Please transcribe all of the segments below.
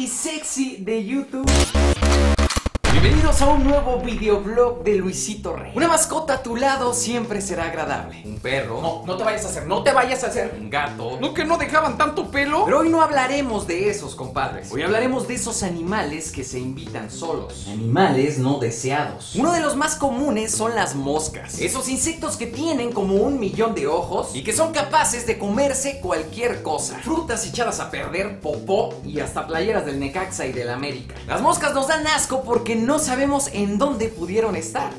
y sexy de YouTube. Bienvenidos a un nuevo videoblog de Luisito Rey. Una mascota a tu lado siempre será agradable. Un perro. No te vayas a hacer, no te vayas a hacer. Un gato. ¿No que no dejaban tanto pelo? Pero hoy no hablaremos de esos, compadres. Hoy hablaremos de esos animales que se invitan solos. Animales no deseados. Uno de los más comunes son las moscas. Esos insectos que tienen como 1 millón de ojos y que son capaces de comerse cualquier cosa. Frutas echadas a perder, popó y hasta playeras del Necaxa y del América. Las moscas nos dan asco porque no sabemos en dónde pudieron estar.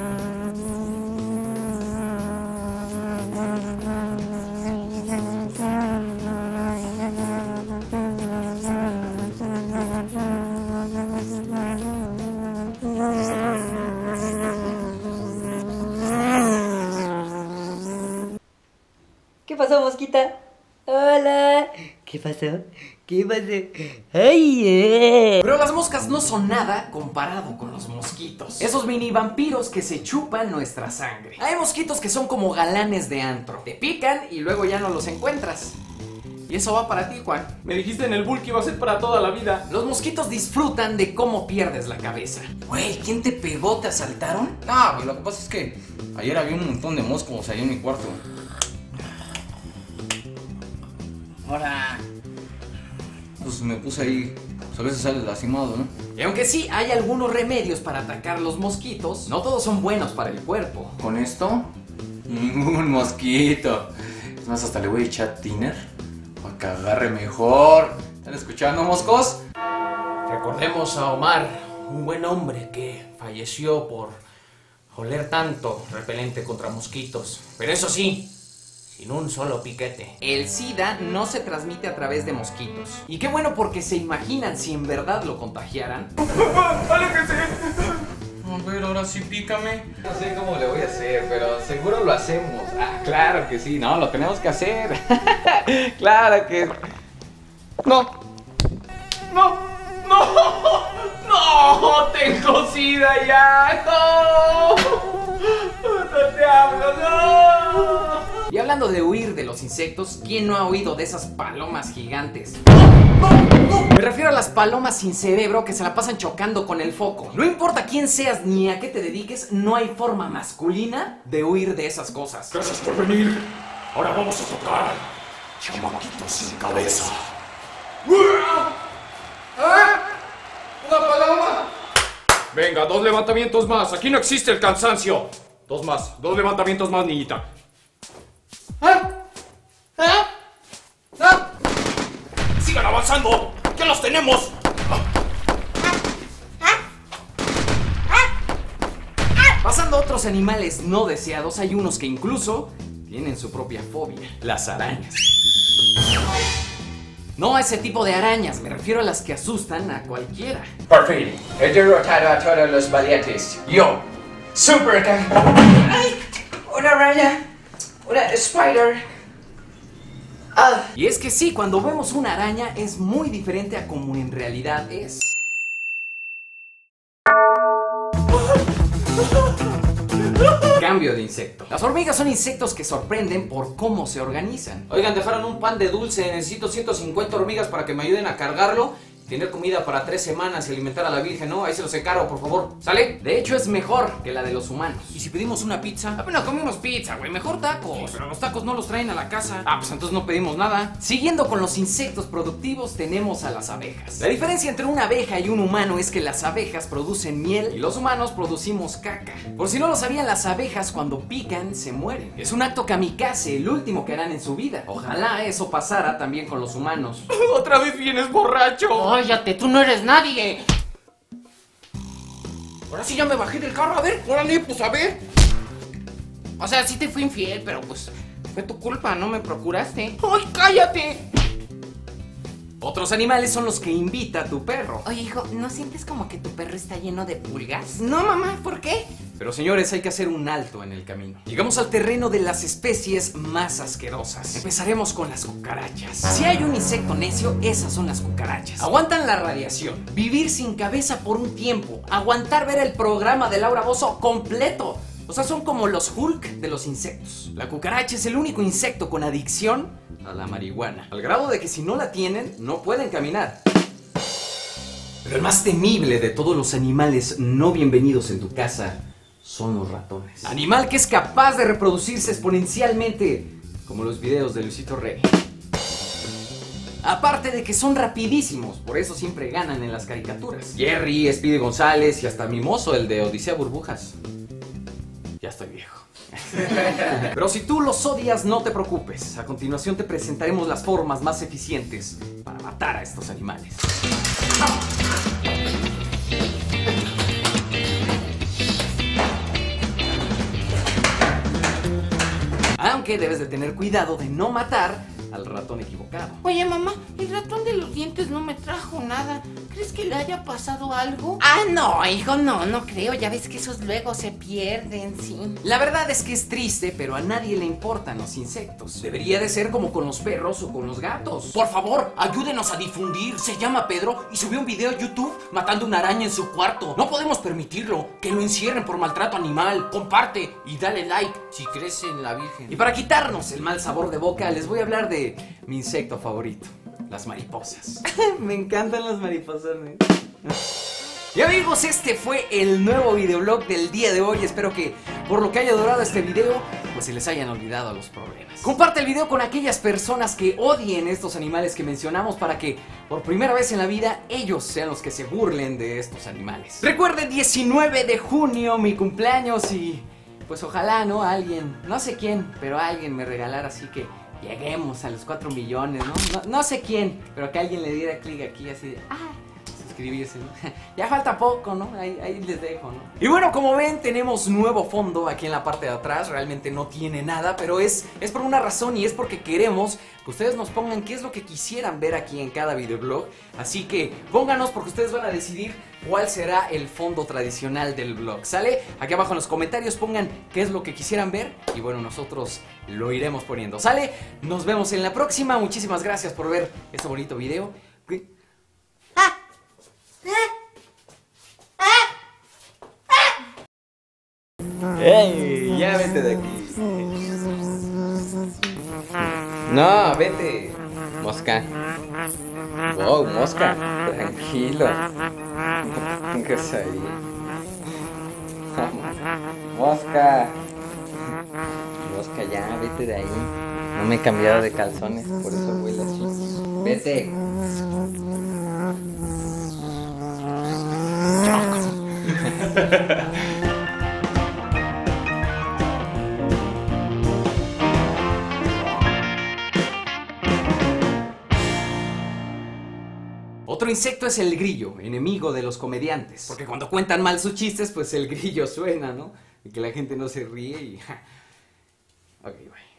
¿Qué pasó, mosquita? Hola. ¿Qué pasó? ¿Qué pasó? ¡Ay! Pero las moscas no son nada comparado con los mosquitos. Esos mini vampiros que se chupan nuestra sangre. Hay mosquitos que son como galanes de antro. Te pican y luego ya no los encuentras. Y eso va para ti, Juan. Me dijiste en el bull que iba a ser para toda la vida. Los mosquitos disfrutan de cómo pierdes la cabeza. Güey, ¿quién te pegó? ¿Te asaltaron? No, güey, lo que pasa es que ayer había un montón de moscos ahí en mi cuarto. Ahora. Pues me puse ahí, pues a veces sales lastimado, ¿no? Y aunque sí hay algunos remedios para atacar los mosquitos, no todos son buenos para el cuerpo. Con esto, ningún mosquito. Es más, hasta le voy a echar thinner para que agarre mejor. ¿Están escuchando, moscos? Recordemos a Omar, un buen hombre que falleció por oler tanto repelente contra mosquitos. Pero eso sí, sin un solo piquete. El SIDA no se transmite a través de mosquitos. Y qué bueno, porque se imaginan si en verdad lo contagiaran. ¡Aléjese! A ver, ahora sí pícame. No sé cómo le voy a hacer, pero seguro lo hacemos. Ah, claro que sí, no, lo tenemos que hacer. Claro que... No. No. No. No. Tengo sida ya. No. No te hablo, no. Y hablando de huir de los insectos, ¿quién no ha oído de esas palomas gigantes? Me refiero a las palomas sin cerebro que se la pasan chocando con el foco. No importa quién seas ni a qué te dediques, no hay forma masculina de huir de esas cosas. Gracias por venir. Ahora vamos a tocar chamaquitos sin cabeza. ¡Una paloma! Venga, 2 levantamientos más. Aquí no existe el cansancio. 2 más. 2 levantamientos más, niñita. ¡Sigan avanzando! ¡Ya los tenemos! Pasando a otros animales no deseados, hay unos que incluso tienen su propia fobia: las arañas. No a ese tipo de arañas, me refiero a las que asustan a cualquiera. Por fin, he derrotado a todos los valientes. Yo, Super Cat. ¡Ay! Una araña. Una spider. Ah. Y es que sí, cuando vemos una araña es muy diferente a como en realidad es. Cambio de insecto. Las hormigas son insectos que sorprenden por cómo se organizan. Oigan, dejaron un pan de dulce. Necesito 150 hormigas para que me ayuden a cargarlo. Tener comida para 3 semanas y alimentar a la Virgen, ¿no? Ahí se los encargo, por favor. ¿Sale? De hecho, es mejor que la de los humanos. ¿Y si pedimos una pizza? Apenas comimos pizza, güey. Mejor tacos. Pero los tacos no los traen a la casa. Ah, pues entonces no pedimos nada. Siguiendo con los insectos productivos, tenemos a las abejas. La diferencia entre una abeja y un humano es que las abejas producen miel y los humanos producimos caca. Por si no lo sabían, las abejas cuando pican se mueren. Es un acto kamikaze, el último que harán en su vida. Ojalá eso pasara también con los humanos. ¡Otra vez vienes borracho! ¡Cállate! ¡Tú no eres nadie! Ahora sí ya me bajé del carro, a ver. Órale, pues a ver. O sea, sí te fui infiel, pero pues fue tu culpa, no me procuraste. ¡Ay, cállate! Otros animales son los que invita a tu perro. Oye, hijo, ¿no sientes como que tu perro está lleno de pulgas? No, mamá, ¿por qué? Pero señores, hay que hacer un alto en el camino. Llegamos al terreno de las especies más asquerosas. Empezaremos con las cucarachas. Si hay un insecto necio, esas son las cucarachas. Aguantan la radiación, vivir sin cabeza por un tiempo, aguantar ver el programa de Laura Bozzo completo. O sea, son como los Hulk de los insectos. La cucaracha es el único insecto con adicción a la marihuana, al grado de que si no la tienen, no pueden caminar. Pero el más temible de todos los animales no bienvenidos en tu casa son los ratones. Animal que es capaz de reproducirse exponencialmente, como los videos de Luisito Rey. Aparte de que son rapidísimos, por eso siempre ganan en las caricaturas. Jerry, Speedy González y hasta Mimoso, el de Odisea Burbujas. Ya estoy viejo. Pero si tú los odias, no te preocupes. A continuación te presentaremos las formas más eficientes para matar a estos animales. Aunque debes de tener cuidado de no matar al ratón equivocado. Oye, mamá, el ratón de los dientes no me trajo nada. ¿Crees que le haya pasado algo? No, hijo, no creo. Ya ves que esos luego se pierden, sí. La verdad es que es triste, pero a nadie le importan los insectos. Debería de ser como con los perros o con los gatos. Por favor, ayúdenos a difundir. Se llama Pedro y subió un video a YouTube matando una araña en su cuarto. No podemos permitirlo. Que lo encierren por maltrato animal. Comparte y dale like si crees en la Virgen. Y para quitarnos el mal sabor de boca, les voy a hablar de mi insecto favorito, las mariposas. Me encantan las mariposas, ¿eh? Y amigos, este fue el nuevo videoblog del día de hoy. Espero que por lo que haya durado este video, pues se les hayan olvidado los problemas. Comparte el video con aquellas personas que odien estos animales que mencionamos para que por primera vez en la vida ellos sean los que se burlen de estos animales. Recuerden, 19 de junio, mi cumpleaños, y pues ojalá, ¿no? Alguien, no sé quién, pero alguien me regalara así que lleguemos a los 4 millones, ¿no? No sé quién, pero que alguien le diera clic aquí así de suscribirse, ¿no? Ya falta poco, ¿no? Ahí les dejo, ¿no? Y bueno, como ven, tenemos nuevo fondo aquí en la parte de atrás. Realmente no tiene nada, pero es por una razón, y es porque queremos que ustedes nos pongan qué es lo que quisieran ver aquí en cada videoblog. Así que pónganos, porque ustedes van a decidir cuál será el fondo tradicional del blog, ¿sale? Aquí abajo en los comentarios pongan qué es lo que quisieran ver y bueno, nosotros lo iremos poniendo, ¿sale? Nos vemos en la próxima. Muchísimas gracias por ver este bonito video. ¡Ey! Ya vete de aquí. No, vete. Mosca. Wow, mosca. Tranquilo. ¿Qué es ahí? Mosca. Mosca, ya, vete de ahí. No me he cambiado de calzones, por eso huele así. Vete. Otro insecto es el grillo, enemigo de los comediantes. Porque cuando cuentan mal sus chistes, pues el grillo suena, ¿no? Y que la gente no se ríe y... Ok, bye.